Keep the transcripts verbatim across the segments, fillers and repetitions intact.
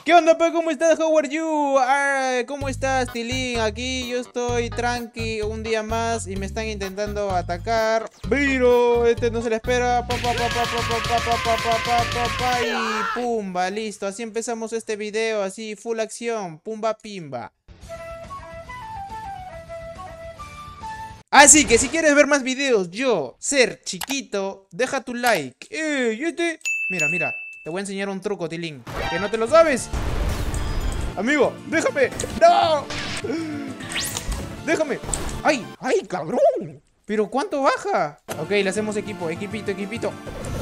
¿Qué onda, pa? ¿Cómo estás? How are you? Ah, ¿cómo estás, Tilín? Aquí yo estoy tranqui un día más y me están intentando atacar. Pero este no se le espera. Pa, pa, pa, pa, pa, pa, pa, pa, pa, pa, pa, pa, y pumba, listo. Así empezamos este video, así, full acción. Pumba, pimba. Así que si quieres ver más videos, yo, ser chiquito, deja tu like. ¡Ey, este! Mira, mira, te voy a enseñar un truco, Tilín. ¿Que no te lo sabes? Amigo, déjame. ¡No! Déjame. ¡Ay, ay, cabrón! ¿Pero cuánto baja? Ok, le hacemos equipo, equipito, equipito.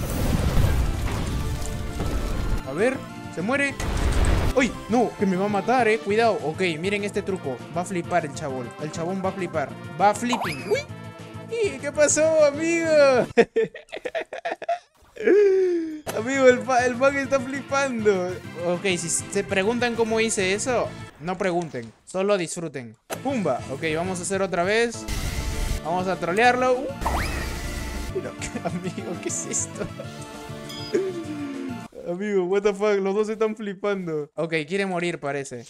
A ver, se muere. ¡Uy! No, que me va a matar, eh. Cuidado. Ok, miren este truco. Va a flipar el chabón. El chabón va a flipar. Va a flipping. ¡Uy! ¿Qué pasó, amigo? Amigo, el, el bug está flipando. Ok, si se preguntan cómo hice eso, no pregunten, solo disfruten. Pumba. Ok, vamos a hacer otra vez. Vamos a trolearlo. uh. Pero, amigo, ¿qué es esto? Amigo, what the fuck, los dos están flipando. Ok, quiere morir, parece.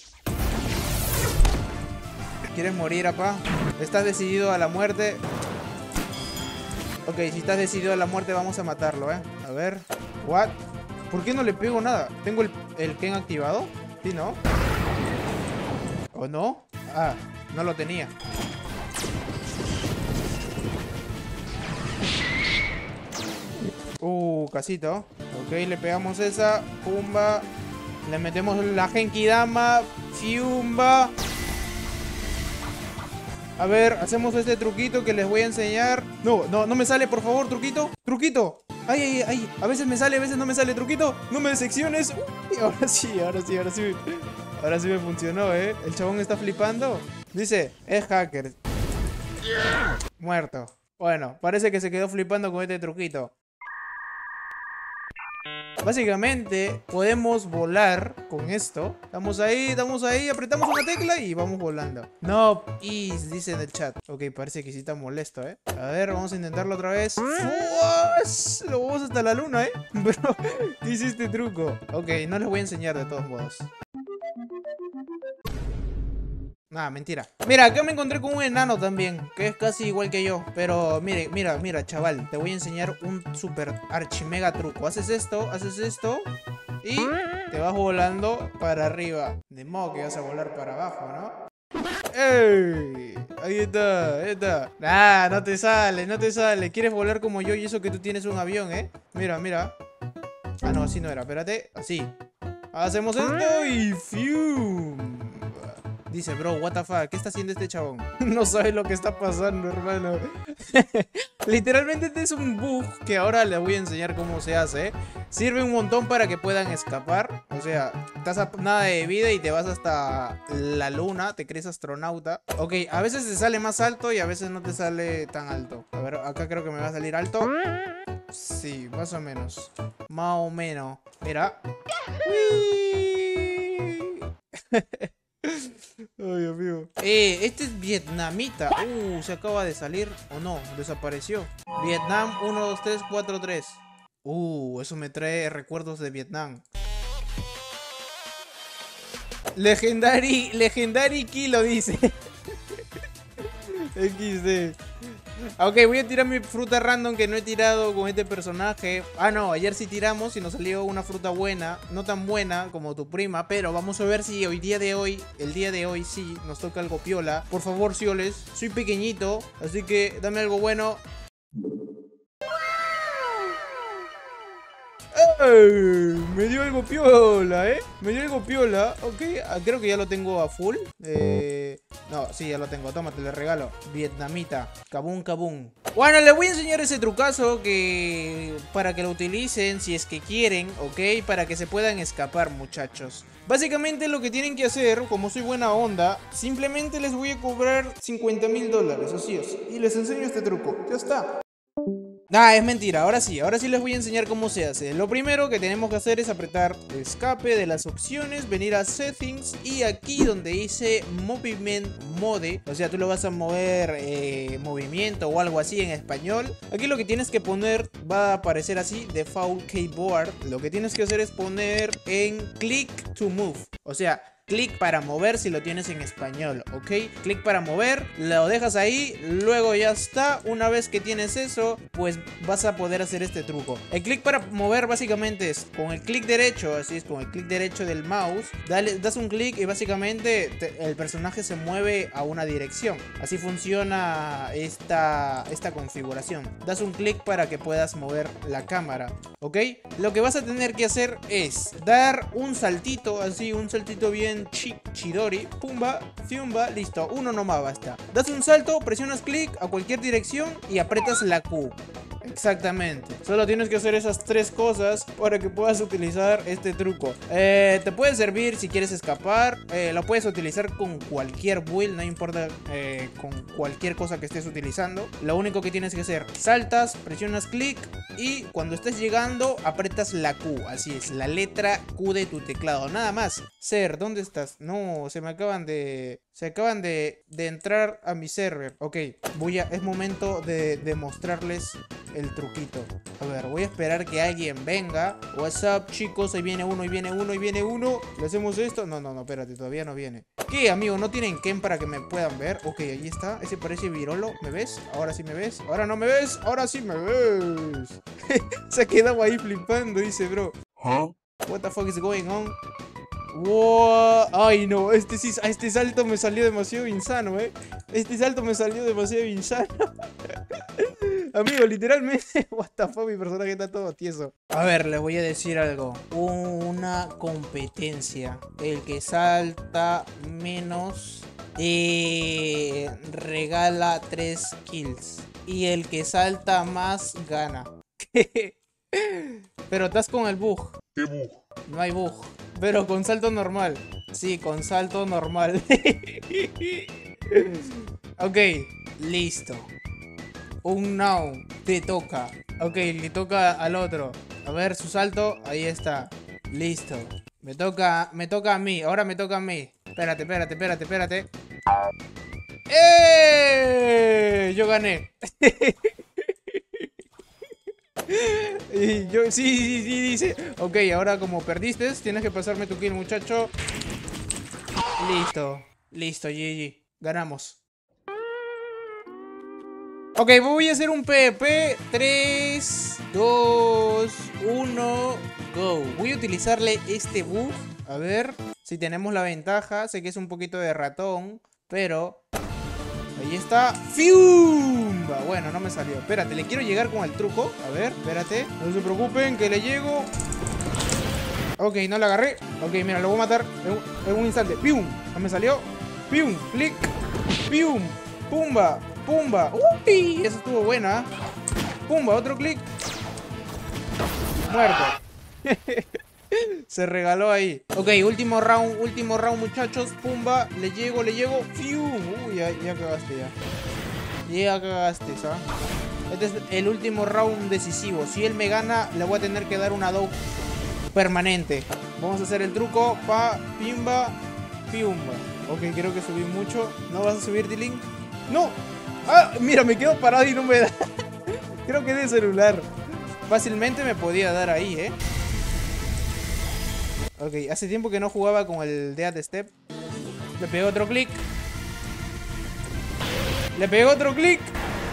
¿Quieres morir, apá? ¿Estás decidido a la muerte? Ok, si estás decidido a la muerte, vamos a matarlo, eh. A ver. What? ¿Por qué no le pego nada? ¿Tengo el, el Ken activado? Sí, ¿no? ¿O no? Ah, no lo tenía. Uh, casito. Ok, le pegamos esa. Pumba. Le metemos la Genkidama. Fiumba. A ver, hacemos este truquito que les voy a enseñar. No, no, no me sale, por favor, truquito. Truquito. Ay, ay, ay. A veces me sale, a veces no me sale, truquito. No me decepciones. Uy, ahora sí, ahora sí, ahora sí. Ahora sí me funcionó, ¿eh? El chabón está flipando. Dice, es hacker. Muerto. Bueno, parece que se quedó flipando con este truquito. Básicamente podemos volar con esto. Estamos ahí, estamos ahí, apretamos una tecla y vamos volando. No, y dice en el chat. Ok, parece que sí está molesto, eh. A ver, vamos a intentarlo otra vez. ¡Fuas! Lo vamos hasta la luna, eh. Pero, ¿qué hice este truco? Ok, no les voy a enseñar de todos modos. Nah, mentira. Mira, acá me encontré con un enano también, que es casi igual que yo. Pero mire, mira, mira, chaval, te voy a enseñar un super archimega truco. Haces esto, haces esto y te vas volando para arriba. De modo que vas a volar para abajo, ¿no? ¡Ey! Ahí está, ahí está. Nah, no te sale, no te sale. ¿Quieres volar como yo y eso que tú tienes un avión, eh? Mira, mira. Ah, no, así no era, espérate. Así. Hacemos esto y ¡fium! Dice, bro, what the fuck, ¿qué está haciendo este chabón? No sabe lo que está pasando, hermano. Literalmente este es un bug que ahora les voy a enseñar cómo se hace. Sirve un montón para que puedan escapar. O sea, estás a nada de vida y te vas hasta la luna, te crees astronauta. Ok, a veces te sale más alto y a veces no te sale tan alto. A ver, acá creo que me va a salir alto. Sí, más o menos. Más o menos. Mira. Ay, amigo. Eh, este es vietnamita. Uh, se acaba de salir. O no, desapareció. Vietnam uno, dos, tres, cuatro, tres. Uh, eso me trae recuerdos de Vietnam. Legendary, Legendary Kilo dice. equis de. Ok, voy a tirar mi fruta random que no he tirado con este personaje. Ah, no, ayer sí tiramos y nos salió una fruta buena. No tan buena como tu prima, pero vamos a ver si hoy día de hoy, el día de hoy sí, nos toca algo piola. Por favor, Cioles, soy pequeñito, así que dame algo bueno. ¡Ey! Me dio algo piola, ¿eh? Me dio algo piola. Ok, creo que ya lo tengo a full. Eh... No, sí, ya lo tengo. Tómate, le regalo. Vietnamita. Kabum, kabum. Bueno, les voy a enseñar ese trucazo que... para que lo utilicen si es que quieren, ¿ok? Para que se puedan escapar, muchachos. Básicamente lo que tienen que hacer, como soy buena onda, simplemente les voy a cobrar cincuenta mil dólares, así es. Y les enseño este truco. Ya está. Ah, es mentira, ahora sí, ahora sí les voy a enseñar cómo se hace. Lo primero que tenemos que hacer es apretar escape de las opciones, venir a settings y aquí donde dice movement mode, o sea, tú lo vas a mover eh, movimiento o algo así en español. Aquí lo que tienes que poner va a aparecer así, default keyboard. Lo que tienes que hacer es poner en click to move, o sea, clic para mover si lo tienes en español, ¿ok? Clic para mover, lo dejas ahí, luego ya está. Una vez que tienes eso, pues vas a poder hacer este truco. El clic para mover básicamente es con el clic derecho, así es, con el clic derecho del mouse, dale, das un clic y básicamente te, el personaje se mueve a una dirección. Así funciona esta, esta configuración. Das un clic para que puedas mover la cámara, ¿ok? Lo que vas a tener que hacer es dar un saltito, así, un saltito bien Chi chidori, pumba, fiumba, listo, uno nomás basta. Das un salto, presionas clic a cualquier dirección y aprietas la Q. Exactamente, solo tienes que hacer esas tres cosas para que puedas utilizar este truco. eh, Te puede servir si quieres escapar, eh, lo puedes utilizar con cualquier build, no importa, eh, con cualquier cosa que estés utilizando. Lo único que tienes que hacer, saltas, presionas clic y cuando estés llegando aprietas la Q, así es, la letra Q de tu teclado, nada más. Ser, ¿dónde estás? No, se me acaban de... Se acaban de, de entrar a mi server. Ok, voy a... Es momento de, de mostrarles el truquito. A ver, voy a esperar que alguien venga. What's up, chicos? Ahí viene uno, ahí viene uno, ahí viene uno. ¿Le hacemos esto? No, no, no, espérate, todavía no viene. ¿Qué, amigo? ¿No tienen Ken para que me puedan ver? Ok, ahí está. Ese parece Virolo. ¿Me ves? Ahora sí me ves. Ahora no me ves. Ahora sí me ves. Se ha quedado ahí flipando, dice, bro. ¿Ah? What the fuck is going on? Wow. Ay no, este sí, este salto me salió demasiado insano, eh. Este salto me salió demasiado insano. Amigo, literalmente, what the fuck, mi personaje está todo tieso. A ver, les voy a decir algo. Una competencia. El que salta menos eh, regala tres kills. Y el que salta más gana. Pero estás con el bug. ¿Qué bug? No hay bug. Pero con salto normal. Sí, con salto normal. Ok, listo. Un now, te toca. Ok, le toca al otro. A ver, su salto, ahí está. Listo. Me toca, me toca a mí, ahora me toca a mí. Espérate, espérate, espérate, espérate. ¡Eh! Yo gané. Y yo, sí, sí, sí, dice. Ok, ahora como perdiste, tienes que pasarme tu kill, muchacho. Listo, listo, G G. Ganamos. Ok, voy a hacer un PvP. tres, dos, uno, go. Voy a utilizarle este bug. A ver si tenemos la ventaja. Sé que es un poquito de ratón, pero... Ahí está. ¡Fiumba! Bueno, no me salió. Espérate, le quiero llegar con el truco. A ver, espérate. No se preocupen, que le llego. Ok, no la agarré. Ok, mira, lo voy a matar en un, en un instante. ¡Pium! No me salió. ¡Pium! ¡Clic! ¡Pium! ¡Pumba! ¡Pumba! ¡Uy! Eso estuvo buena. ¡Pumba! Otro clic. Muerto. Se regaló ahí. Ok, último round, último round, muchachos. Pumba, le llego, le llego. ¡Fium! Uy, ya, ya cagaste ya. Ya cagaste, ¿sabes? Este es el último round decisivo. Si él me gana, le voy a tener que dar una dope permanente. Vamos a hacer el truco. Pa, pimba, piumba. Ok, creo que subí mucho. ¿No vas a subir, D-Link? ¡No! ¡Ah! Mira, me quedo parado y no me da. Creo que de celular. Fácilmente me podía dar ahí, ¿eh? Ok, hace tiempo que no jugaba con el Death Step. Le pego otro clic. Le pego otro clic.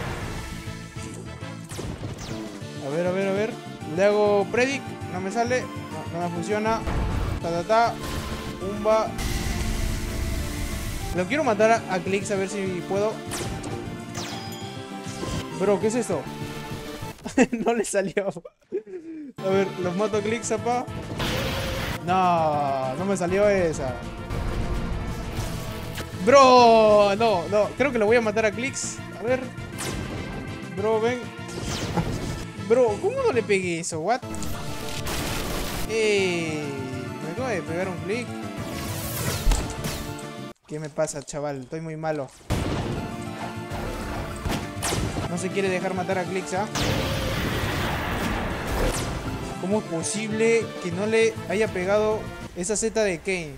A ver, a ver, a ver. Le hago predict. No me sale. No, no me funciona. Ta, ta, ta. Pumba. Lo quiero matar a, a clics a ver si puedo. Bro, ¿qué es eso? No le salió. A ver, los mato a clics, apa. No, no me salió esa. Bro, no, no. Creo que lo voy a matar a clics. A ver. Bro, ven. Bro, ¿cómo no le pegué eso? What? Eh, me acabo de pegar un clic. ¿Qué me pasa, chaval? Estoy muy malo. No se quiere dejar matar a clics, ¿ah? ¿eh? ¿Cómo es posible que no le haya pegado esa Z de Kane?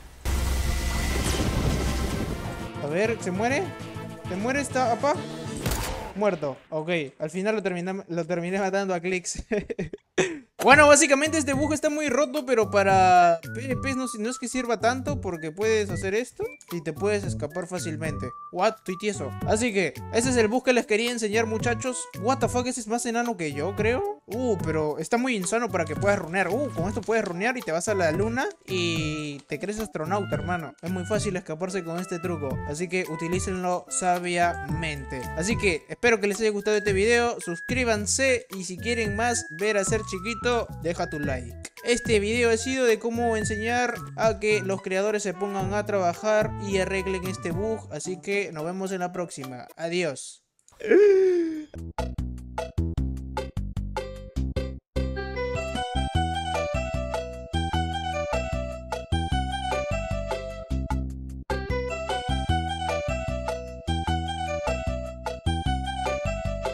A ver, ¿se muere? ¿Se muere esta apa? Muerto. Ok, al final lo terminé, lo terminé matando a Clix. Bueno, básicamente este bug está muy roto, pero para PvP no, no es que sirva tanto, porque puedes hacer esto y te puedes escapar fácilmente. What? Estoy tieso. Así que ese es el bug que les quería enseñar, muchachos. What the fuck, ese es más enano que yo, creo. Uh, pero está muy insano para que puedas runear. Uh, con esto puedes runear y te vas a la luna y te crees astronauta, hermano. Es muy fácil escaparse con este truco, así que utilícenlo sabiamente. Así que espero que les haya gustado este video. Suscríbanse y si quieren más ver a Ser Chiquito, deja tu like. Este video ha sido de cómo enseñar a que los creadores se pongan a trabajar y arreglen este bug. Así que nos vemos en la próxima. Adiós.